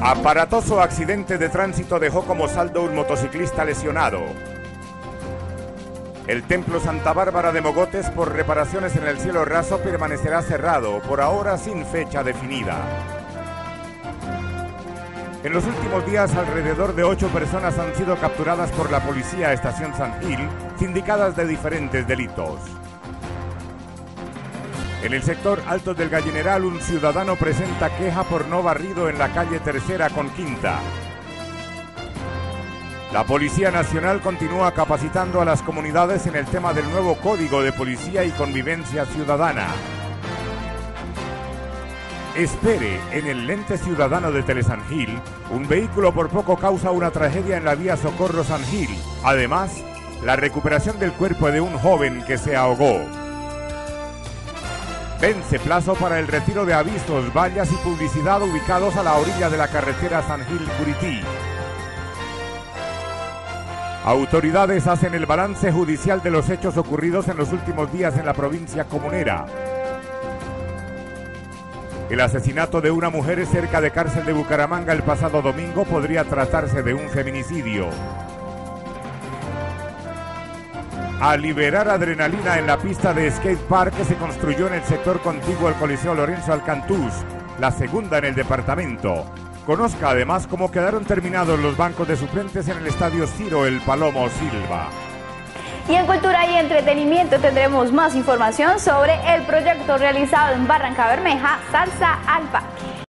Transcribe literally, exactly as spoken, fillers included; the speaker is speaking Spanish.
Aparatoso accidente de tránsito dejó como saldo un motociclista lesionado. El templo Santa Bárbara de Mogotes, por reparaciones en el cielo raso, permanecerá cerrado, por ahora sin fecha definida. En los últimos días, alrededor de ocho personas han sido capturadas por la policía Estación San Gil, sindicadas de diferentes delitos. En el sector Altos del Gallineral, un ciudadano presenta queja por no barrido en la calle Tercera con Quinta. La Policía Nacional continúa capacitando a las comunidades en el tema del nuevo Código de Policía y Convivencia Ciudadana. Espere, en el lente ciudadano de Telesan Gil, un vehículo por poco causa una tragedia en la vía Socorro San Gil. Además, la recuperación del cuerpo de un joven que se ahogó. Vence plazo para el retiro de avisos, vallas y publicidad ubicados a la orilla de la carretera San Gil-Curití. Autoridades hacen el balance judicial de los hechos ocurridos en los últimos días en la provincia comunera. El asesinato de una mujer cerca de cárcel de Bucaramanga el pasado domingo podría tratarse de un feminicidio. A liberar adrenalina en la pista de skate park que se construyó en el sector contiguo al Coliseo Lorenzo Alcantús, la segunda en el departamento. Conozca además cómo quedaron terminados los bancos de suplentes en el estadio Ciro El Palomo Silva. Y en Cultura y Entretenimiento tendremos más información sobre el proyecto realizado en Barrancabermeja, Salsa al Parque.